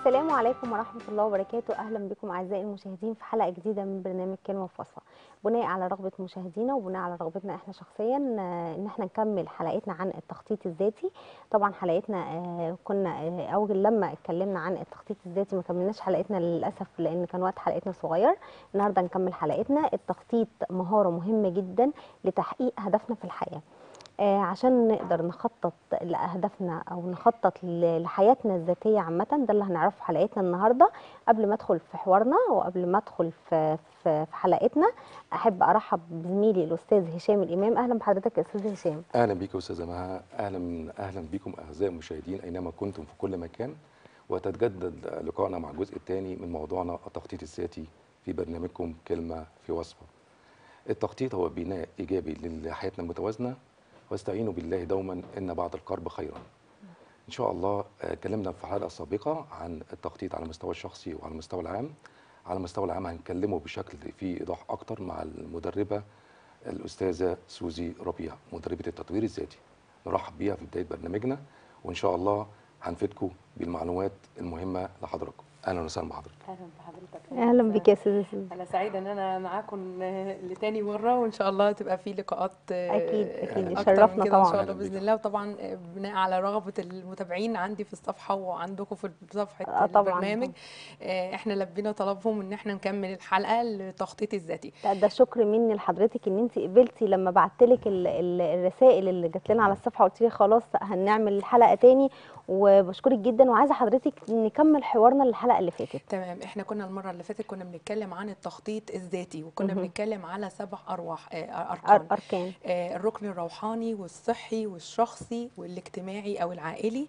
السلام عليكم ورحمة الله وبركاته. أهلا بكم أعزائي المشاهدين في حلقة جديدة من برنامج كلمة فاصلة. بناء على رغبة مشاهدينا وبناء على رغبتنا احنا شخصيا إن احنا نكمل حلقتنا عن التخطيط الذاتي. طبعا حلقتنا كنا أول لما اتكلمنا عن التخطيط الذاتي ما كملناش حلقتنا للأسف لأن كان وقت حلقتنا صغير. النهاردة نكمل حلقتنا. التخطيط مهارة مهمة جدا لتحقيق هدفنا في الحياة. عشان نقدر نخطط لأهدافنا أو نخطط لحياتنا الذاتية عامة. ده اللي هنعرفه في حلقتنا النهاردة. قبل ما أدخل في حوارنا وقبل ما أدخل في حلقتنا أحب أرحب بزميلي الأستاذ هشام الإمام. أهلا بحضرتك يا أستاذ هشام. اهلا بيك يا استاذه مها. اهلا بكم اعزائي المشاهدين اينما كنتم في كل مكان. وتتجدد لقائنا مع الجزء الثاني من موضوعنا التخطيط الذاتي في برنامجكم كلمه في وصفه. التخطيط هو بناء ايجابي لحياتنا المتوازنه، واستعينوا بالله دوما ان بعد القرب خيرا. ان شاء الله اتكلمنا في الحلقه السابقه عن التخطيط على المستوى الشخصي وعلى المستوى العام. على المستوى العام هنكلمه بشكل فيه ايضاح اكتر مع المدربه الأستاذة سوزي ربيع، مدربة التطوير الذاتي. نرحب بيها في بداية برنامجنا، وإن شاء الله هنفيدكم بالمعلومات المهمة لحضراتكم. أهلا وسهلا بحضرتك. اهلا بحضرتك. أهلا بك يا أستاذ. انا سعيده ان انا معاكم لتاني مره، وان شاء الله تبقى في لقاءات أكيد اكتر يشرفنا من كده طبعا. ان شاء الله باذن الله. وطبعا بناء على رغبه المتابعين عندي في الصفحه وعندكم في صفحه طبعا. البرنامج، احنا لبينا طلبهم ان احنا نكمل الحلقه للتخطيط الذاتي. ده شكر مني لحضرتك ان انت قبلتي لما بعتلك الرسائل اللي جات لنا على الصفحه. قلت لي خلاص هنعمل الحلقه تاني، وبشكرك جدا وعايزه حضرتك نكمل حوارنا للحلقه اللي فاتت. تمام. احنا كنا المره اللي فاتت كنا بنتكلم عن التخطيط الذاتي، وكنا بنتكلم على 7 اركان. الركن الروحاني والصحي والشخصي والاجتماعي او العائلي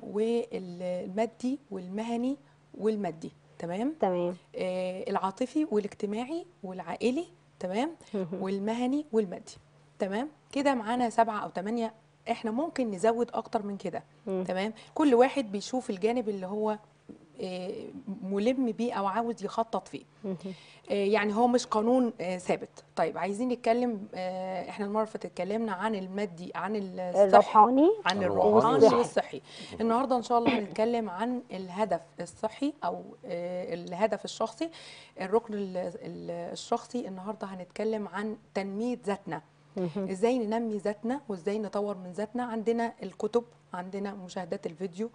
والمادي والمهني والمادي. تمام. العاطفي والاجتماعي والعائلي. تمام. والمهني والمادي. تمام كده معانا 7 أو 8. احنا ممكن نزود اكتر من كده. تمام. كل واحد بيشوف الجانب اللي هو ملم بيه او عاوز يخطط فيه. يعني هو مش قانون ثابت. طيب عايزين نتكلم. احنا المره اللي فاتت اتكلمنا عن المادي، عن الروحاني، عن الروحاني والصحي. النهارده ان شاء الله هنتكلم عن الهدف الصحي او الهدف الشخصي. الركن الشخصي النهارده هنتكلم عن تنميه ذاتنا. ازاي ننمي ذاتنا وازاي نطور من ذاتنا. عندنا الكتب، عندنا مشاهدات الفيديو،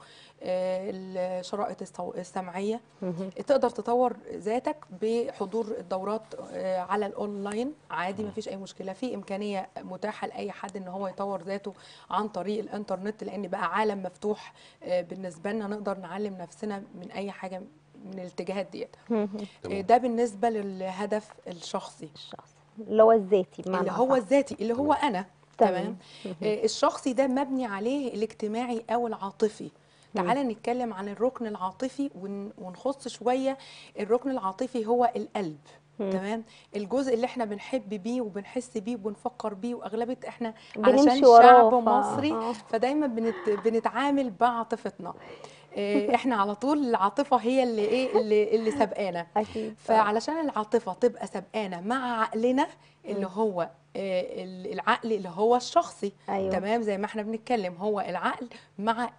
الشرائط السمعيه. تقدر تطور ذاتك بحضور الدورات على الاونلاين عادي، ما فيش اي مشكله. في امكانيه متاحه لاي حد ان هو يطور ذاته عن طريق الانترنت، لان بقى عالم مفتوح بالنسبه لنا، نقدر نعلم نفسنا من اي حاجه من الاتجاهات ديت. ده بالنسبه للهدف الشخصي اللي هو الذاتي، اللي هو الذاتي اللي هو انا. تمام. الشخصي ده مبني عليه الاجتماعي او العاطفي. تعالى نتكلم عن الركن العاطفي ونخص شويه. الركن العاطفي هو القلب. تمام. الجزء اللي احنا بنحب بيه وبنحس بيه وبنفكر بيه، واغلبيه احنا علشان شعب مصري فدايما بنتعامل بعاطفتنا. احنا على طول العاطفه هي اللي سبقانا. فعلشان العاطفه تبقى سبقانا مع عقلنا اللي هو العقل اللي هو الشخصي. أيوة. تمام. زي ما احنا بنتكلم هو العقل مع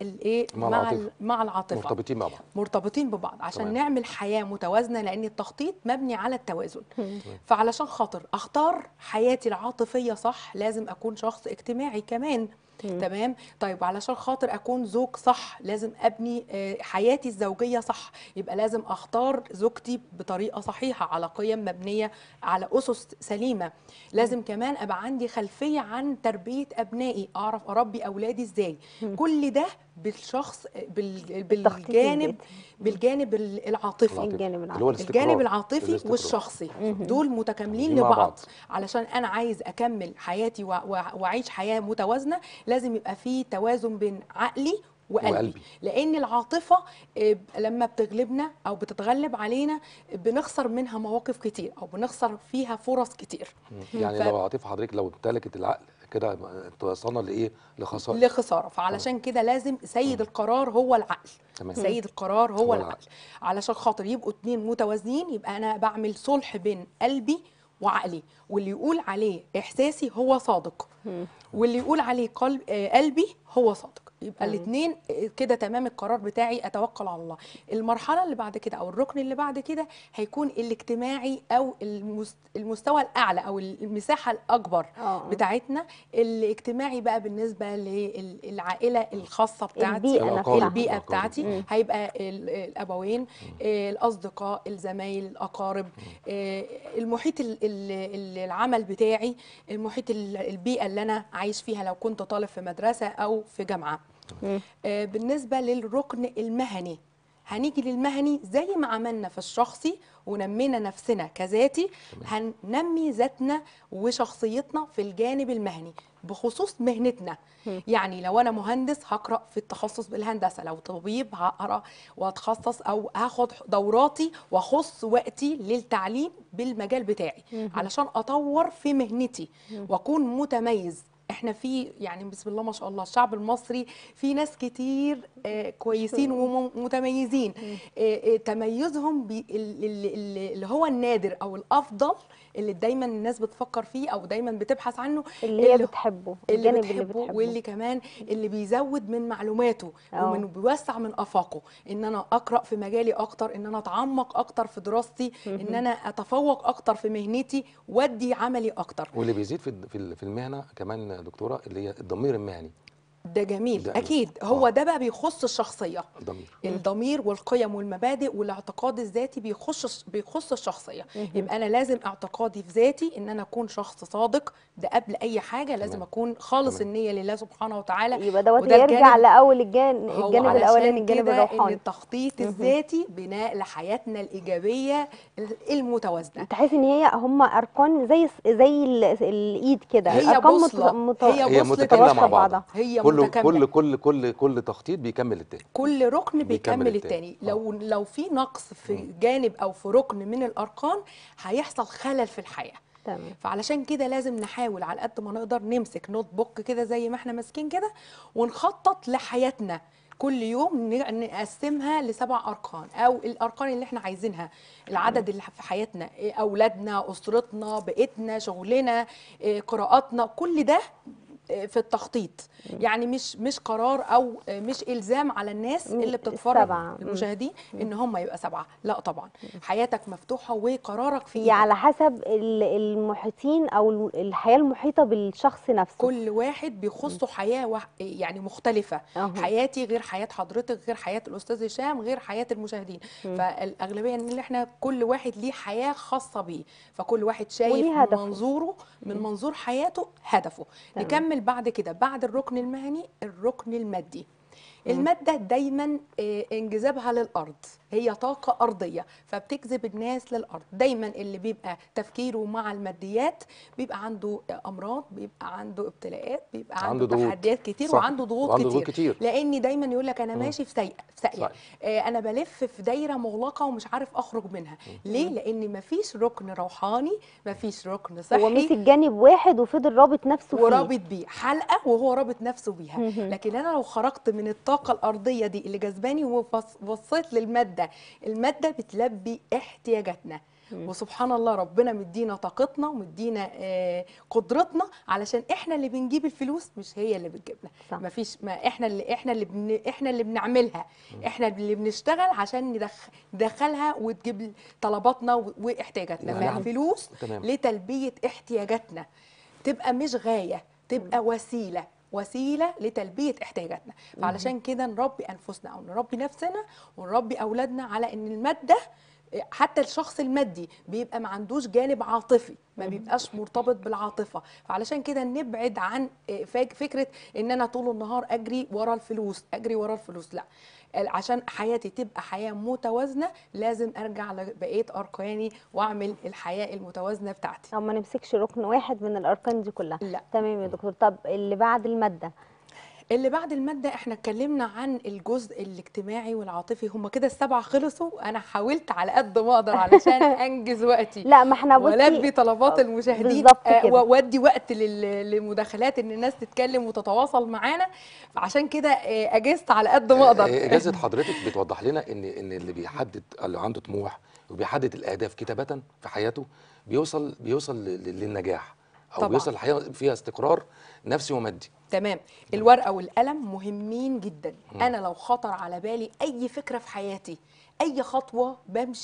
مع العاطفه مرتبطين ببعض عشان تمام. نعمل حياه متوازنه، لان التخطيط مبني على التوازن. فعلشان خاطر اختار حياتي العاطفيه صح لازم اكون شخص اجتماعي كمان. تمام. طيب علشان خاطر اكون زوج صح لازم ابني حياتي الزوجيه صح، يبقى لازم اختار زوجتي بطريقه صحيحه على قيم مبنيه على اسس سليمه. لازم كمان ابقى عندي خلفيه عن تربيه ابنائي، اعرف اربي اولادي ازاي. كل ده بالشخص بالجانب العاطفي. الجانب العاطفي والشخصي دول متكاملين لبعض. علشان انا عايز اكمل حياتي واعيش حياه متوازنه لازم يبقى في توازن بين عقلي وقلبي. لان العاطفه لما بتغلبنا او بتتغلب علينا بنخسر منها مواقف كتير او بنخسر فيها فرص كتير. يعني لو العاطفه حضرتك لو امتلكت العقل كده توصلنا لايه؟ لخساره. فعلشان كده لازم سيد القرار هو العقل. تمام. سيد القرار هو العقل. علشان خاطر يبقوا اتنين متوازنين يبقى انا بعمل صلح بين قلبي وعقلي، واللي يقول عليه احساسي هو صادق، واللي يقول عليه قلبي هو صادق. يبقى تمام. الاثنين كده تمام، القرار بتاعي اتوكل على الله. المرحله اللي بعد كده او الركن اللي بعد كده هيكون الاجتماعي، او المستوى الاعلى او المساحه الاكبر بتاعتنا. الاجتماعي بقى بالنسبه للعائله الخاصه بتاعتي، البيئه بتاعتي، هيبقى الابوين، الاصدقاء، الزمايل، الاقارب، المحيط العمل بتاعي، المحيط البيئه اللي انا عايش فيها لو كنت طالب في مدرسه او في جامعه. بالنسبه للركن المهني، هنيجي للمهني زي ما عملنا في الشخصي ونمينا نفسنا كذاتي، هننمي ذاتنا وشخصيتنا في الجانب المهني بخصوص مهنتنا. يعني لو انا مهندس هقرا في التخصص بالهندسه، لو طبيب هقرا واتخصص او هاخد دوراتي واخص وقتي للتعليم بالمجال بتاعي علشان اطور في مهنتي واكون متميز. احنا في يعني بسم الله ما شاء الله الشعب المصري في ناس كتير كويسين ومتميزين. تميزهم اللي هو النادر او الافضل اللي دايما الناس بتفكر فيه او دايما بتبحث عنه، اللي هي بتحبه، اللي بتحبه واللي كمان اللي بيزود من معلوماته ومن بيوسع من افاقه. ان انا اقرا في مجالي اكتر، ان انا اتعمق اكتر في دراستي، ان انا اتفوق اكتر في مهنتي وادي عملي اكتر. واللي بيزيد في المهنه كمان دكتوره اللي هي الضمير المهني. ده جميل ده اكيد. هو ده بقى بيخص الشخصيه، الضمير والقيم والمبادئ والاعتقاد الذاتي بيخص الشخصيه. يبقى انا لازم اعتقادي في ذاتي ان انا اكون شخص صادق، ده قبل اي حاجه لازم اكون خالص النيه لله سبحانه وتعالى. يبقى دوت يرجع لاول الجانب الاولاني، الجانب الروحاني. ان التخطيط الذاتي بناء لحياتنا الايجابيه المتوازنه. تحس ان هم اركان زي الايد كده، هي اركان هي متكامله مع بعضها. هي كل تخطيط بيكمل التاني، كل ركن بيكمل التاني. لو في نقص في جانب او في ركن من الاركان هيحصل خلل في الحياه. تمام. فعلشان كده لازم نحاول على قد ما نقدر نمسك نوت بوك كده زي ما احنا ماسكين كده ونخطط لحياتنا كل يوم، نقسمها ل7 اركان او الاركان اللي احنا عايزينها، العدد اللي في حياتنا، اولادنا، اسرتنا، بيئتنا، شغلنا، قراءاتنا، كل ده في التخطيط. يعني مش قرار او مش الزام على الناس اللي بتتفرج المشاهدين ان هم يبقى 7، لا طبعا. حياتك مفتوحه وقرارك في ايدك، على حسب المحيطين او الحياه المحيطه بالشخص نفسه. كل واحد بيخصه حياه يعني مختلفه. حياتي غير حياه حضرتك، غير حياه الاستاذ هشام، غير حياه المشاهدين. فالاغلبيه ان احنا كل واحد ليه حياه خاصه بيه، فكل واحد شايف من منظوره، من منظور حياته هدفه. نكمل بعد كده بعد الركن المهني الركن المادي. المادة دايما انجذابها للأرض، هي طاقة أرضية فبتجذب الناس للأرض. دايما اللي بيبقى تفكيره مع الماديات بيبقى عنده أمراض، بيبقى عنده ابتلاءات، بيبقى عنده تحديات كتير وعنده ضغوط كتير. لأن دايما يقول لك أنا ماشي في ساقية، أنا بلف في دايرة مغلقة ومش عارف أخرج منها. ليه؟ لأن مفيش ركن روحاني، مفيش ركن صحي. هو مسك جانب واحد وفضل رابط نفسه فيه ورابط بيه حلقة وهو رابط نفسه بيها. لكن أنا لو خرجت من الطاقة الأرضية دي اللي جذباني وبصيت للمادة، المادة بتلبي احتياجاتنا. وسبحان الله ربنا مدينا طاقتنا ومدينا قدرتنا علشان احنا اللي بنجيب الفلوس مش هي اللي بتجيبنا. مفيش، ما احنا اللي بنعملها، احنا اللي بنشتغل عشان ندخلها وتجيب طلباتنا واحتياجاتنا. فالفلوس لتلبية احتياجاتنا، تبقى مش غاية، تبقى وسيله لتلبيه احتياجاتنا. فعلشان كده نربي انفسنا او نربي نفسنا ونربي اولادنا على ان الماده، حتى الشخص المادي بيبقى ما عندوش جانب عاطفي، ما بيبقاش مرتبط بالعاطفه. فعلشان كده نبعد عن فكره ان انا طول النهار اجري ورا الفلوس، لا. عشان حياتي تبقى حياه متوازنه لازم ارجع لبقيه اركاني واعمل الحياه المتوازنه بتاعتي. او ما نمسكش ركن واحد من الاركان دي كلها. لا. تمام يا دكتور. طب اللي بعد الماده، احنا اتكلمنا عن الجزء الاجتماعي والعاطفي. هم كده ال7 خلصوا. انا حاولت على قد ما اقدر علشان انجز وقتي، لا ما احنا بصي ولبي طلبات المشاهدين، وادي وقت للمداخلات ان الناس تتكلم وتتواصل معانا. فعشان كده اجزت على قد ما اقدر. اجازه حضرتك بتوضح لنا ان اللي عنده طموح وبيحدد الاهداف كتابه في حياته بيوصل للنجاح او طبعاً. بيوصل لحياه فيها استقرار نفسي ومادي. تمام. الورقه والقلم مهمين جدا. انا لو خطر على بالي اي فكره في حياتي، اي خطوه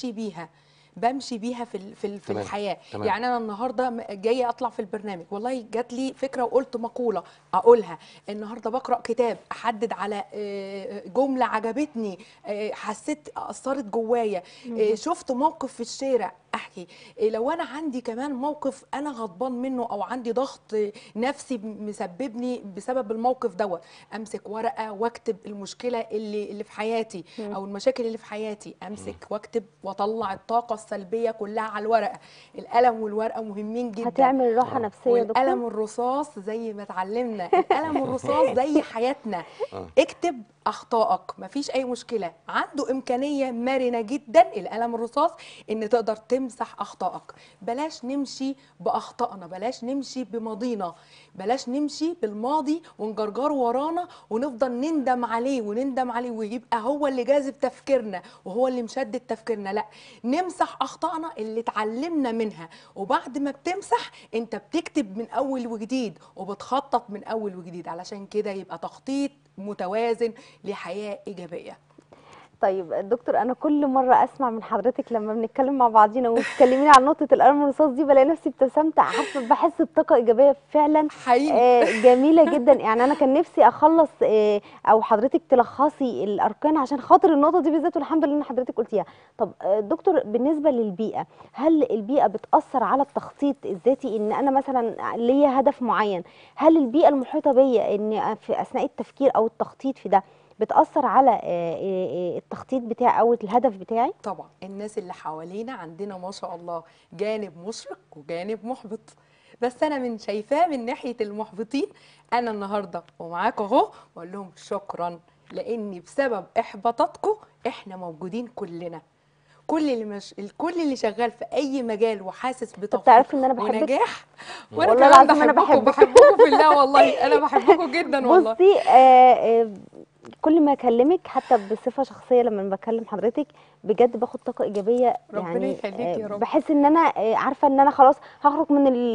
بمشي بيها في تمام. الحياه. تمام. يعني انا النهارده جايه اطلع في البرنامج، والله جات لي فكره وقلت مقوله اقولها. النهارده بقرا كتاب، احدد على جمله عجبتني، حسيت اثرت جوايا، شفت موقف في الشارع احكي. لو انا عندي كمان موقف انا غضبان منه او عندي ضغط نفسي مسببني بسبب الموقف دوت، امسك ورقه واكتب المشكله اللي في حياتي او المشاكل اللي في حياتي، امسك واكتب واطلع الطاقه السلبيه كلها على الورقه. القلم والورقه مهمين جدا. هتعمل راحه نفسيه يا دكتور. والقلم الرصاص زي ما اتعلمنا، القلم الرصاص زي حياتنا. اكتب اخطائك، مفيش اي مشكله، عنده امكانيه مرنه جدا القلم الرصاص ان تقدر تمسح اخطائك. بلاش نمشي باخطائنا، بلاش نمشي بماضينا، بلاش نمشي بالماضي ونجرجره ورانا ونفضل نندم عليه ونندم عليه ويبقى هو اللي جاذب تفكيرنا وهو اللي مشدد تفكيرنا. لا، نمسح اخطائنا اللي اتعلمنا منها، وبعد ما بتمسح انت بتكتب من اول وجديد وبتخطط من اول وجديد، علشان كده يبقى تخطيط متوازن لحياة إيجابية. طيب دكتور، انا كل مره اسمع من حضرتك لما بنتكلم مع بعضينا وتكلميني عن نقطه القلم الرصاص دي بلاقي نفسي ابتسمت، عارفه بحس بطاقه ايجابيه فعلا حقيقي. جميله جدا. يعني انا كان نفسي اخلص او حضرتك تلخصي الاركان عشان خاطر النقطه دي بالذات، والحمد لله ان حضرتك قلتيها. طب دكتور، بالنسبه للبيئه، هل البيئه بتاثر على التخطيط الذاتي؟ ان انا مثلا ليا هدف معين، هل البيئه المحيطه بيا ان في اثناء التفكير او التخطيط في ده بتأثر على التخطيط بتاعي أو الهدف بتاعي؟ طبعا الناس اللي حوالينا عندنا ما شاء الله جانب مشرق وجانب محبط، بس أنا من شايفاه من ناحية المحبطين. أنا النهاردة ومعاكم أهو بقول لهم شكرا، لأن بسبب إحباطاتكم إحنا موجودين كلنا. الكل اللي شغال في اي مجال وحاسس طب بتوفيق تعرفي ان انا بحبك ونجاح، وانا والله كمان العظيم انا بحبكم بحبك. بحبكم في الله، والله انا بحبكم جدا والله. بصي كل ما اكلمك حتى بصفه شخصيه لما بكلم حضرتك بجد باخد طاقه ايجابيه. ربنا يعني يخليك يا رب. بحس ان انا عارفه ان انا خلاص هخرج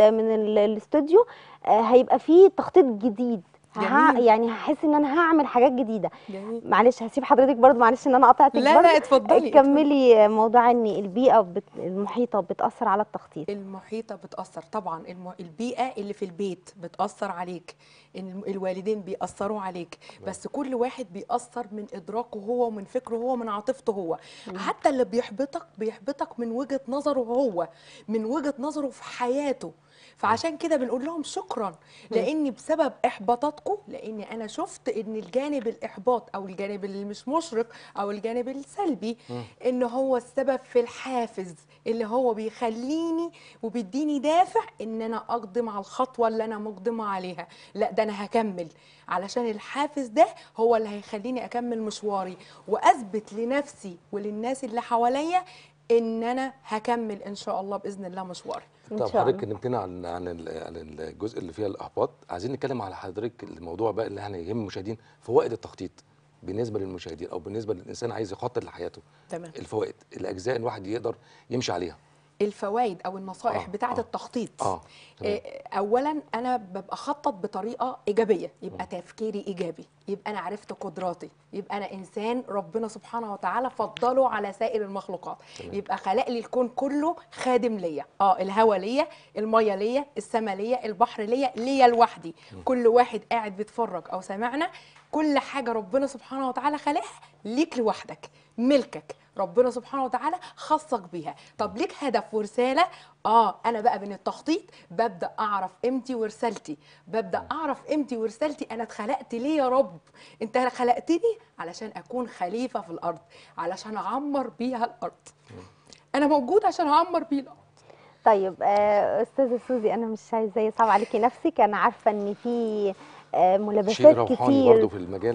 الاستوديو، هيبقى فيه تخطيط جديد. جميل. يعني هحس ان انا هعمل حاجات جديده. جميل. معلش هسيب حضرتك برضو، معلش ان انا قطعتك لا برضو. لا اتفضلي. كملي موضوع ان البيئه المحيطه بتاثر على التخطيط. المحيطة بتأثر طبعا، البيئة اللي في البيت بتأثر عليك، الوالدين بيأثروا عليك، بس كل واحد بيأثر من إدراكه هو ومن فكره هو ومن عاطفته هو. حتى اللي بيحبطك من وجهة نظره هو، من وجهة نظره في حياته. فعشان كده بنقول لهم شكرا، لأن بسبب إحباطاتكم، لأن أنا شفت إن الجانب الإحباط أو الجانب اللي مش مشرق أو الجانب السلبي إن هو السبب في الحافز اللي هو بيخليني وبيديني دافع إن أنا أقدم على الخطوة اللي أنا مقدمة عليها. لا، ده أنا هكمل، علشان الحافز ده هو اللي هيخليني أكمل مشواري وأثبت لنفسي وللناس اللي حواليا إن أنا هكمل إن شاء الله بإذن الله مشواري. ان طب شاء حضرتك الله. كلمتنا عن الجزء اللي فيها الاحباط، عايزين نتكلم على حضرتك الموضوع بقى اللي احنا يهم المشاهدين، فوائد التخطيط بالنسبه للمشاهدين او بالنسبه للانسان عايز يخطط لحياته. تمام. الفوائد، الاجزاء الواحد يقدر يمشي عليها. الفوائد او النصائح بتاعه التخطيط. تمام. اولا انا ببقى خطط بطريقه ايجابيه، يبقى تفكيري ايجابي، يبقى انا عرفت قدراتي، يبقى انا انسان ربنا سبحانه وتعالى فضله على سائر المخلوقات. تمام. يبقى خلق لي الكون كله خادم ليا، الهواء ليا، الميه ليا، السماء ليا، البحر ليا لوحدي. كل واحد قاعد بيتفرج او سامعنا، كل حاجه ربنا سبحانه وتعالى خلقها ليك لوحدك، ملكك، ربنا سبحانه وتعالى خصك بيها. طب ليك هدف ورساله. انا بقى من التخطيط ببدا اعرف قيمتي ورسالتي، ببدا اعرف قيمتي ورسالتي. انا اتخلقت ليه يا رب؟ انت خلقتني علشان اكون خليفه في الارض، علشان اعمر بيها الارض. انا موجود عشان اعمر بيه الارض. طيب استاذه سوزي، انا مش عايزه يصعب عليكي نفسك، انا عارفه ان في شيء ملابسات روحاني برضه كتير. في المجال.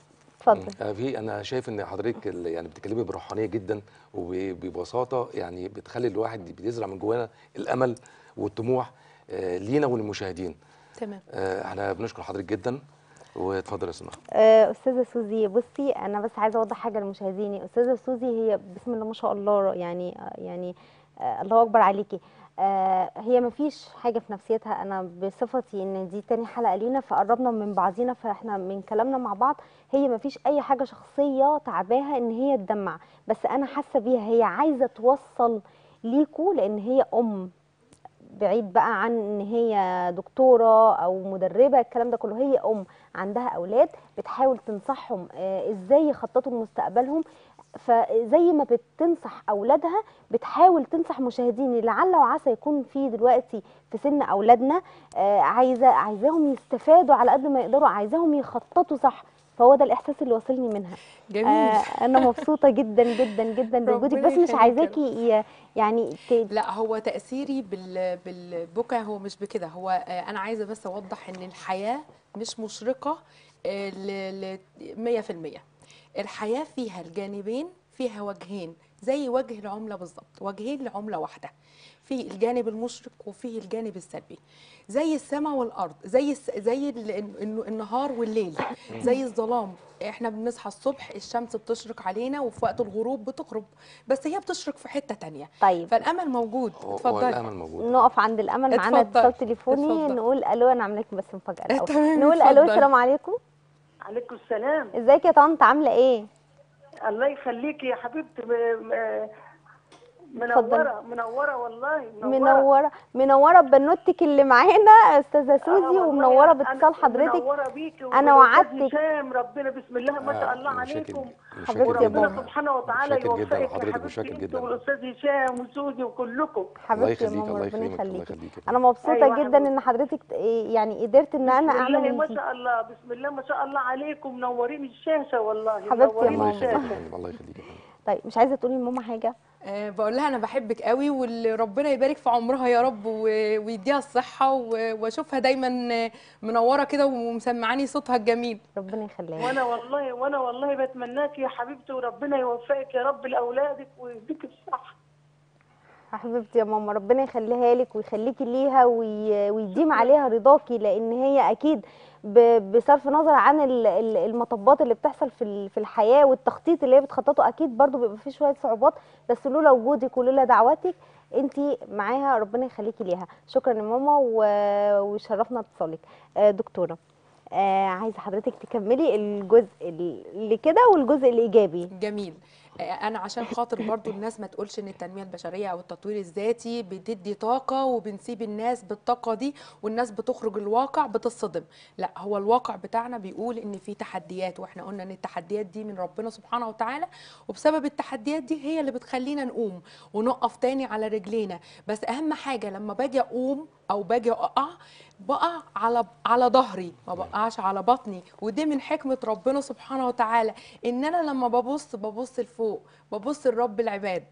اتفضل. انا شايف ان حضرتك يعني بتتكلمي بروحانيه جدا وببساطه، يعني بتخلي الواحد بيزرع من جوانا الامل والطموح لينا وللمشاهدين. تمام. احنا بنشكر حضرتك جدا، واتفضل يا سماح. استاذه سوزي، بصي انا بس عايزه اوضح حاجه لمشاهديني. استاذه سوزي هي بسم الله ما شاء الله، يعني الله اكبر عليكي. هي مفيش حاجة في نفسيتها. أنا بصفتي إن دي تاني حلقة لينا فقربنا من بعضينا، فإحنا من كلامنا مع بعض هي مفيش أي حاجة شخصية تعباها إن هي تدمع، بس أنا حاسة بيها هي عايزة توصل ليكوا، لأن هي بعيد بقى عن ان هي دكتوره او مدربه، الكلام ده كله، هي عندها اولاد بتحاول تنصحهم ازاي يخططوا لمستقبلهم. فزي ما بتنصح اولادها بتحاول تنصح مشاهديني، لعل وعسى يكون في دلوقتي في سن اولادنا عايزاهم يستفادوا على قد ما يقدروا، عايزاهم يخططوا صح. فهو ده الاحساس اللي واصلني منها. جميل. انا مبسوطه جدا جدا جدا بوجودك، ربنا بس مش يخليك يا رب. عايزاكي يعني لا، هو تأثيري بالبكا هو مش بكده. هو أنا عايزة بس أوضح إن الحياة مش مشرقة ل 100%. الحياة فيها الجانبين، فيها وجهين، زي وجه العملة بالظبط، وجهين لعملة واحدة. في الجانب المشرق وفيه الجانب السلبي، زي السماء والأرض، زي النهار والليل، زي الظلام. احنا بنصحى الصبح الشمس بتشرق علينا، وفي وقت الغروب بتغرب، بس هي بتشرق في حتة تانية. طيب فالأمل موجود. هو اتفضلي. الامل موجود. نقف عند الامل. معانا اتفضل اتصال تليفوني، اتفضل. نقول الو. انا عامله لكم بس مفاجاه الاول. تمام، نقول الو. اتفضل. السلام عليكم. عليكم السلام. ازيك يا طنط، عامله ايه؟ الله يخليكي يا حبيبتي. اتفضلي. منورة والله، منوره ببنوتك اللي معانا استاذه سوزي، والله ومنوره باتصال حضرتك. منورة بيكي انا وبالأستاذ وعدتك. هشام، ربنا بسم الله ما شاء الله مشاكل عليكم. حبيبتي يا وربنا ماما. سبحانه وتعالى متشكر جدا يوفقك يا لحضرتك، حبيبتي متشكر انت جدا. والاستاذ هشام وسوزي وكلكم. الله حبيبتي يا يخليك، ماما، الله ربنا يكرمك، الله يخليكي. يخليك. انا مبسوطه أيوة يا جدا حبيبتي. ان حضرتك يعني قدرت ان انا بسم الله ما اعمل. شاء الله، بسم الله ما شاء الله عليكم، منورين الشاشة والله، حبيبتي يا منورين الله ماما. يخليك يا الشاشة. فندم، الله يخليك يا فندم. طيب مش عايزه تقولي لماما حاجه؟ بقول لها انا بحبك قوي، وربنا يبارك في عمرها يا رب، ويديها الصحه، واشوفها دايما منوره كده ومسمعاني صوتها الجميل. ربنا يخليها لك. وانا والله بتمناك يا حبيبتي، وربنا يوفقك يا رب لاولادك ويديك الصحة. حبيبتي يا ماما، ربنا يخليها لك ويخليكي ليها ويديم عليها رضاكي، لان هي اكيد بصرف نظر عن المطبات اللي بتحصل في الحياه والتخطيط اللي هي بتخططه، اكيد برضو بيبقى فيه شويه صعوبات، بس لولا وجودك ولولا دعواتك انت معاها. ربنا يخليكي ليها. شكرا يا ماما وشرفنا اتصالك. دكتوره، عايزه حضرتك تكملي الجزء اللي كده والجزء الايجابي. جميل. انا عشان خاطر برضو الناس ما تقولش ان التنميه البشريه او التطوير الذاتي بتدي طاقه وبنسيب الناس بالطاقه دي، والناس بتخرج الواقع بتصدم. لا، هو الواقع بتاعنا بيقول ان في تحديات، واحنا قلنا ان التحديات دي من ربنا سبحانه وتعالى، وبسبب التحديات دي هي اللي بتخلينا نقوم ونقف تاني على رجلينا. بس اهم حاجه لما باجي اقوم او باجي بقع على ظهري، ما بقعش على بطني. ودي من حكمه ربنا سبحانه وتعالى، ان انا لما ببص لفوق، ببص لرب العباد،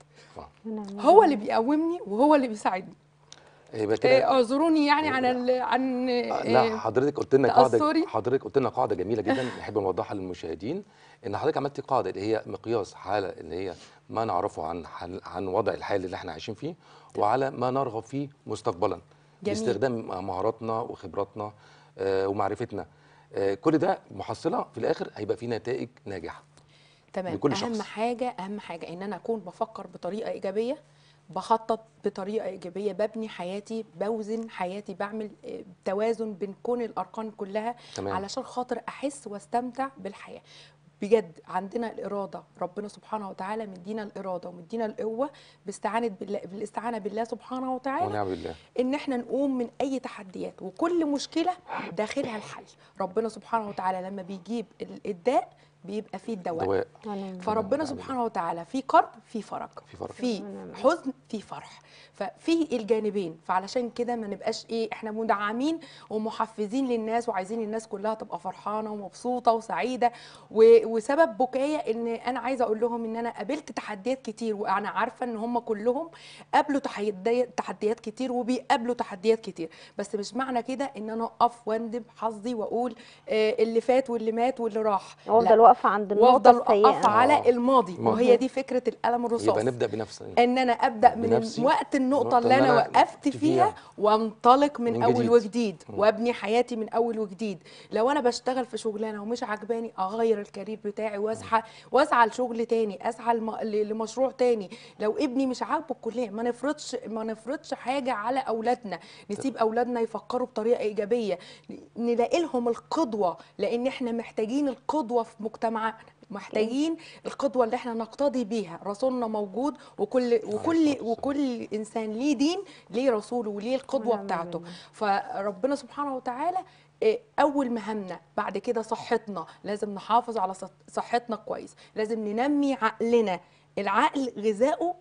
هو اللي بيقومني وهو اللي بيساعدني. يبقى كده اعذروني يعني عن لا، حضرتك قلت لنا قاعده، تأثري. حضرتك قلت لنا قاعده جميله جدا نحب نوضحها للمشاهدين، ان حضرتك عملتي قاعده اللي هي مقياس حاله اللي هي ما نعرفه عن وضع الحال اللي احنا عايشين فيه، وعلى ما نرغب فيه مستقبلا. جميل. باستخدام مهاراتنا وخبراتنا ومعرفتنا، كل ده محصله في الاخر هيبقى فيه نتائج ناجحه. تمام. لكل اهم شخص. حاجه ان انا اكون بفكر بطريقه ايجابيه، بخطط بطريقه ايجابيه، ببني حياتي، بوزن حياتي، بعمل توازن بين كون الارقام كلها. تمام. علشان خاطر احس واستمتع بالحياه. بجد عندنا الاراده، ربنا سبحانه وتعالى مدينا الاراده ومدينا القوه بالاستعانه بالله سبحانه وتعالى، ونعم بالله، ان احنا نقوم من اي تحديات، وكل مشكله داخلها الحل. ربنا سبحانه وتعالى لما بيجيب الداء بيبقى فيه الدواء. فربنا سبحانه وتعالى في كرب في فرج، في حزن في فرح، ففي الجانبين. فعلشان كده ما نبقاش احنا مدعمين ومحفزين للناس وعايزين الناس كلها تبقى فرحانه ومبسوطه وسعيده. وسبب بكايا ان انا عايزه اقول لهم ان انا قابلت تحديات كتير، وانا عارفه ان هم كلهم قابلوا تحديات كتير وبيقابلوا تحديات كتير، بس مش معنى كده ان انا اقف واندب حظي واقول اللي فات واللي مات واللي راح. وافضل واقفه عند النقطه وافضل السيئه. اقف على الماضي، وهي الماضي. دي فكره القلم الرصاص. يبقى نبدا بنفسنا، ان انا ابدا من بنفسي، وقت النقطه النقطة اللي اللي انا أنا وقفت فيها وانطلق من من اول جديد. وجديد، وابني حياتي من اول وجديد. لو انا بشتغل في شغلانه ومش عجباني اغير الكارير بتاعي واسعى لشغل تاني، اسعى لمشروع تاني. لو ابني مش عاجبه الكليه، ما نفرضش حاجه على اولادنا، نسيب اولادنا يفكروا بطريقه ايجابيه، نلاقي لهم القدوه، لان احنا محتاجين القدوه في مجتمعنا، محتاجين القدوه اللي احنا نقتدي بيها. رسولنا موجود، وكل انسان ليه دين، ليه رسوله وليه القدوه بتاعته. فربنا سبحانه وتعالى اول مهمنا بعد كده صحتنا، لازم نحافظ على صحتنا كويس، لازم ننمي عقلنا. العقل غذاؤه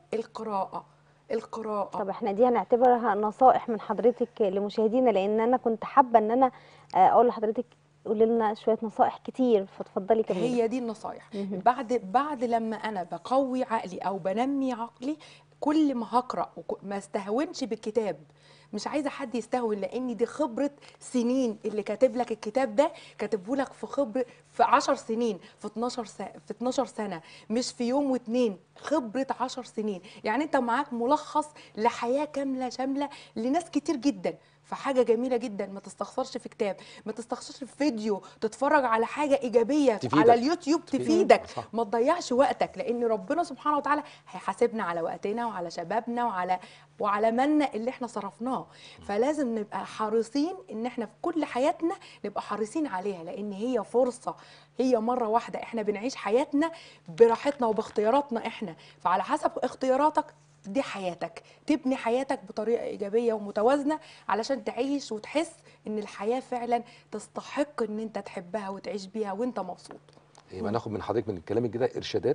القراءه. طب احنا دي هنعتبرها نصائح من حضرتك لمشاهدينا، لان انا كنت حابه ان انا اقول لحضرتك قولي لنا شويه نصائح كتير، فاتفضلي كملي. هي دي النصايح. بعد لما انا بقوي عقلي او بنمي عقلي، كل ما هقرا ما استهونش بالكتاب. مش عايزه حد يستهون، لان دي خبره سنين. اللي كاتب لك الكتاب ده كاتبه لك في 10 سنين، في 12 سنه، مش في يوم واتنين، خبره 10 سنين. يعني انت معاك ملخص لحياه كامله شامله لناس كتير جدا. فحاجه جميله جدا، ما تستخسرش في كتاب، ما تستخسرش في فيديو، تتفرج على حاجه ايجابيه تفيدك. على اليوتيوب تفيدك. صح. ما تضيعش وقتك، لان ربنا سبحانه وتعالى هيحاسبنا على وقتنا وعلى شبابنا وعلى مالنا اللي احنا صرفناه. فلازم نبقى حريصين ان احنا في كل حياتنا نبقى حريصين عليها، لان هي فرصه، هي مره واحده. احنا بنعيش حياتنا براحتنا وباختياراتنا احنا، فعلى حسب اختياراتك دي حياتك، تبني حياتك بطريقه ايجابيه ومتوازنه، علشان تعيش وتحس ان الحياه فعلا تستحق ان انت تحبها وتعيش بيها وانت مبسوط. يبقى ناخد من حضرتك من كلامك كده ارشادات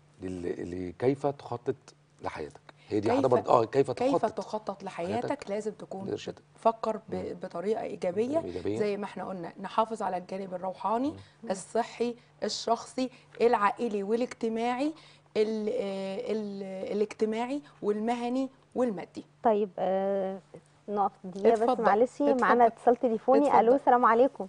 لكيف تخطط لحياتك. هي دي حاجه برضه كيف تخطط لحياتك. لازم تكون تفكر بطريقه ايجابيه، زي ما احنا قلنا، نحافظ على الجانب الروحاني، الصحي، الشخصي، العائلي والاجتماعي، الاجتماعي والمهني والمادي. طيب نقف دقيقه بس، معلش معانا اتفضل. اتصال تليفوني. الو، السلام عليكم.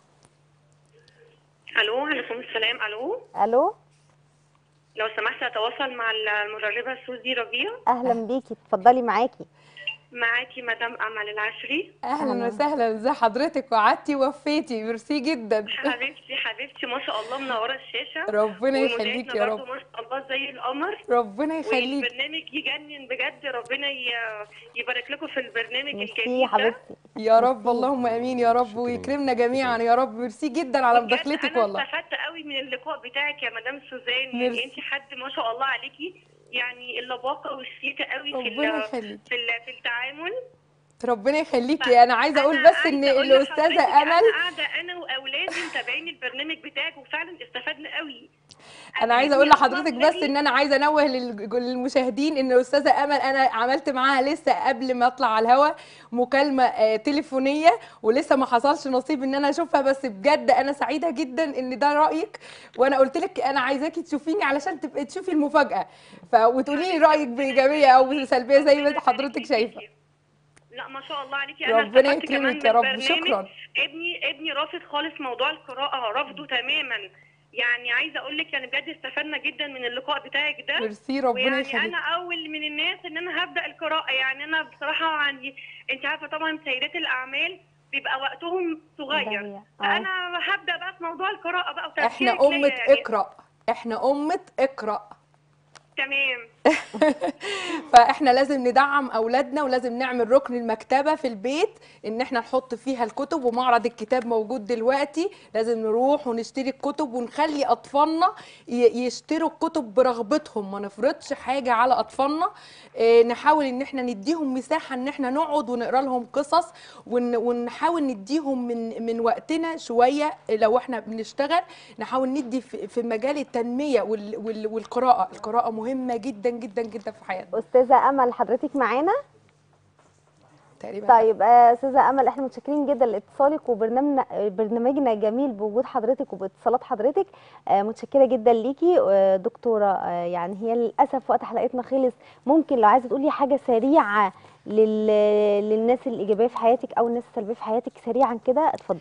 الو، عليكم السلام. الو، لو سمحت اتواصل مع المدربه سوزي ربيع. اهلا بيكي، اتفضلي معاكي. معاكي مدام امل العشري. اهلا وسهلا، ازي حضرتك؟ وعدتي ووفيتي، ميرسي جدا. حبيبتي ما شاء الله منوره الشاشه. ربنا يخليكي يا رب. ما شاء الله زي القمر. ربنا يخليكي. والبرنامج يجنن بجد. ربنا يبارك لكم في البرنامج الجميل ده. حبيبتي يا رب، اللهم امين يا رب، ويكرمنا جميعا يا رب. ميرسي جدا على مداخلتك والله. انا استفدت قوي من اللقاء بتاعك يا مدام سوزان. يعني انت حد ما شاء الله عليكي، يعني اللباقه والشيكه قوي في التعامل. ربنا يخليكي. انا عايزه اقول بس ان الاستاذه امل، انا قاعده انا واولادي متابعين البرنامج بتاعك وفعلا استفدنا قوي. انا عايزه اقول لحضرتك بس ان انا عايزه انوه للمشاهدين ان الاستاذه امل انا عملت معاها لسه قبل ما اطلع على الهواء مكالمه تليفونيه، ولسه ما حصلش نصيب ان انا اشوفها. بس بجد انا سعيده جدا ان ده رايك، وانا قلت لك انا عايزاكي تشوفيني علشان تبقي تشوفي المفاجاه وتقولي لي رايك بايجابيه او بسلبيه زي ما حضرتك شايفه. لا ما شاء الله عليكي. انا ربنا يكرمك يا رب. شكرا. ابني رافض خالص موضوع القراءه، رافضه تماما. يعني عايزه اقول لك يعني بجد استفدنا جدا من اللقاء بتاعك ده. ميرسي، ربنا يخليك. يعني انا اول من الناس ان انا هبدا القراءه. يعني انا بصراحه عندي، انت عارفه طبعا سيدات الاعمال بيبقى وقتهم صغير، فانا هبدا بقى في موضوع القراءه بقى وتفكير. احنا امه اقرا، احنا امه اقرا. تمام. فاحنا لازم ندعم اولادنا، ولازم نعمل ركن المكتبه في البيت ان احنا نحط فيها الكتب، ومعرض الكتاب موجود دلوقتي. لازم نروح ونشتري الكتب، ونخلي اطفالنا يشتروا الكتب برغبتهم، ما نفرضش حاجه على اطفالنا. نحاول ان احنا نديهم مساحه ان احنا نقعد ونقرا لهم قصص، ونحاول نديهم من وقتنا شويه. لو احنا بنشتغل نحاول ندي في مجال التنميه والقراءه. القراءه مهمه جدا جدا جدا في حياتنا. استاذه امل حضرتك معانا تقريبا؟ طيب استاذه امل، احنا متشكرين جدا لاتصالك، وبرنامجنا جميل بوجود حضرتك وباتصالات حضرتك. متشكره جدا ليكي دكتوره. يعني هي للاسف وقت حلقتنا خلص. ممكن لو عايزه تقولي حاجه سريعه للناس الايجابيه في حياتك او الناس السلبيه في حياتك سريعا كده، اتفضلي.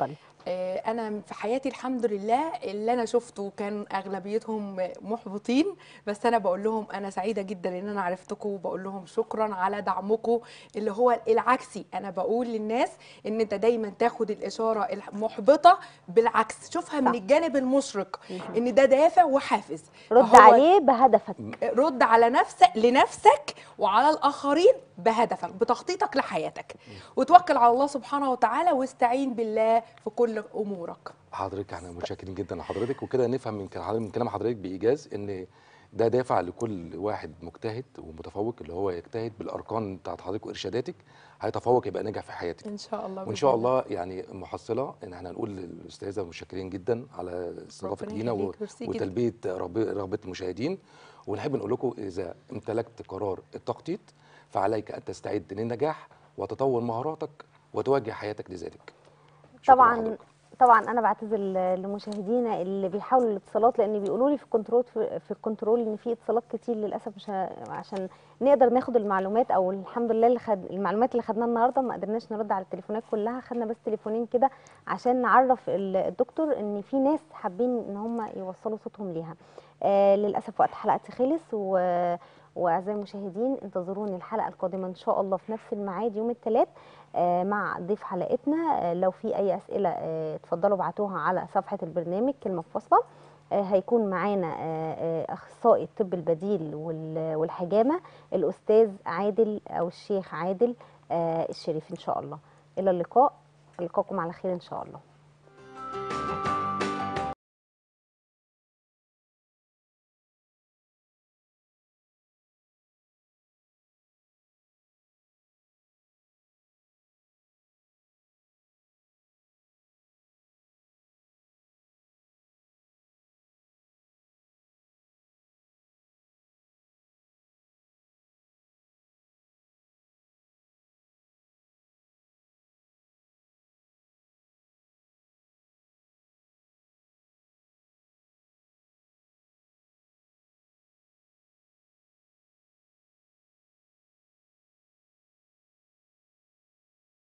انا في حياتي الحمد لله اللي انا شفته كان اغلبيتهم محبطين، بس انا بقول لهم انا سعيده جدا ان انا عرفتكم، وبقول لهم شكرا على دعمكم اللي هو العكسي. انا بقول للناس ان انت دايما تاخد الاشاره المحبطه بالعكس، شوفها من الجانب المشرق، ان ده دافع وحافز. رد عليه بهدفك، رد على لنفسك وعلى الاخرين بهدفك، بتخطيطك لحياتك، وتوكل على الله سبحانه وتعالى، واستعين بالله في كل امورك. حضرتك احنا متشكرين جدا لحضرتك، وكده نفهم من كلام حضرتك بايجاز ان ده دافع لكل واحد مجتهد ومتفوق، اللي هو يجتهد بالاركان بتاعت حضرتك وارشاداتك، هيتفوق يبقى ناجح في حياتك ان شاء الله. وان شاء الله يعني محصله ان احنا هنقول للاستاذه متشكرين جدا على استضافتك لينا وتلبيه رغبه المشاهدين. ونحب نقول لكم اذا امتلكت قرار التخطيط فعليك ان تستعد للنجاح وتطور مهاراتك وتوجه حياتك لذلك. طبعا انا بعتذر لمشاهدينا اللي بيحاولوا الاتصالات، لان بيقولوا لي في الكنترول ان في اتصالات كتير للاسف، مش عشان نقدر ناخد المعلومات، او الحمد لله المعلومات اللي خدناها النهارده ما قدرناش نرد على التليفونات كلها، خدنا بس تليفونين كده عشان نعرف الدكتور ان في ناس حابين ان هم يوصلوا صوتهم ليها. للاسف وقت حلقتي خلص، واعزائي المشاهدين انتظروني الحلقه القادمه ان شاء الله في نفس الميعاد يوم الثلاث مع ضيف حلقتنا. لو في اي اسئله اتفضلوا ابعتوها على صفحه البرنامج كلمه في وصفه. هيكون معانا اخصائي الطب البديل والحجامه الاستاذ عادل او الشيخ عادل الشريف ان شاء الله. الى اللقاء، القاكم على خير ان شاء الله.